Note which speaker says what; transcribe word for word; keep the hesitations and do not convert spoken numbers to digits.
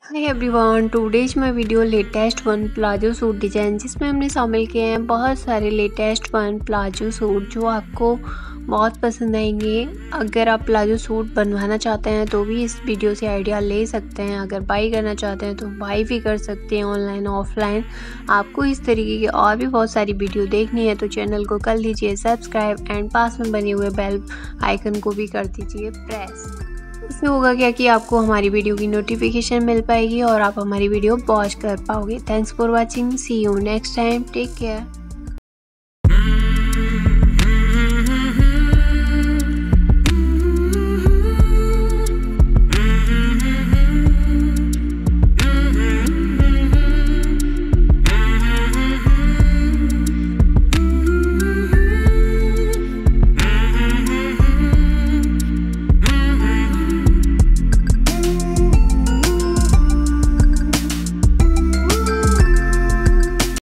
Speaker 1: Hi everyone, today's my video latest one palazzo suit design, जिसमें हमने शामिल किए हैं बहुत सारे लेटेस्ट वन प्लाजो सूट जो आपको बहुत पसंद आएंगे। अगर आप प्लाजो सूट बनवाना चाहते हैं तो भी इस वीडियो से आइडिया ले सकते हैं। अगर बाई करना चाहते हैं तो बाई भी कर सकते हैं, ऑनलाइन ऑफलाइन। आपको इस तरीके की और भी बहुत सारी वीडियो देखनी है तो चैनल को कर लीजिए सब्सक्राइब एंड पास में बने हुए बेल आइकन को भी कर दीजिए प्रेस। इसमें होगा क्या कि आपको हमारी वीडियो की नोटिफिकेशन मिल पाएगी और आप हमारी वीडियो वॉच कर पाओगे। Thanks for watching, see you next time, take care.